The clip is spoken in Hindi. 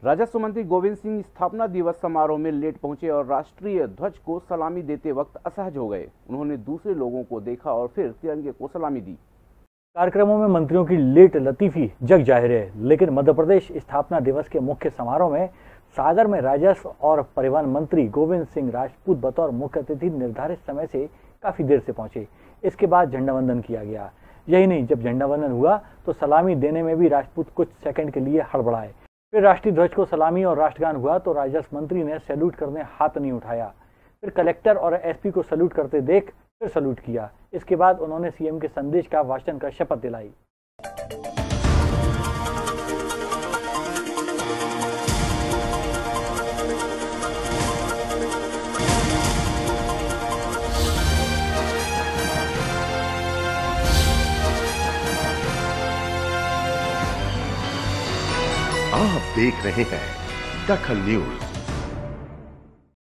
राजस्व मंत्री गोविंद सिंह स्थापना दिवस समारोह में लेट पहुंचे और राष्ट्रीय ध्वज को सलामी देते वक्त असहज हो गए। उन्होंने दूसरे लोगों को देखा और फिर तिरंगे को सलामी दी। कार्यक्रमों में मंत्रियों की लेट लतीफी जग जाहिर है, लेकिन मध्य प्रदेश स्थापना दिवस के मुख्य समारोह में सागर में राजस्व और परिवहन मंत्री गोविंद सिंह राजपूत बतौर मुख्य अतिथि निर्धारित समय से काफी देर से पहुंचे। इसके बाद झंडा वंदन किया गया। यही नहीं, जब झंडा वंदन हुआ तो सलामी देने में भी राजपूत कुछ सेकंड के लिए हड़बड़ाए। फिर राष्ट्रीय ध्वज को सलामी और राष्ट्रगान हुआ तो राजस्व मंत्री ने सैल्यूट करने हाथ नहीं उठाया। फिर कलेक्टर और एसपी को सैल्यूट करते देख फिर सैल्यूट किया। इसके बाद उन्होंने सीएम के संदेश का वाचन कर शपथ दिलाई। आप देख रहे हैं दखल न्यूज।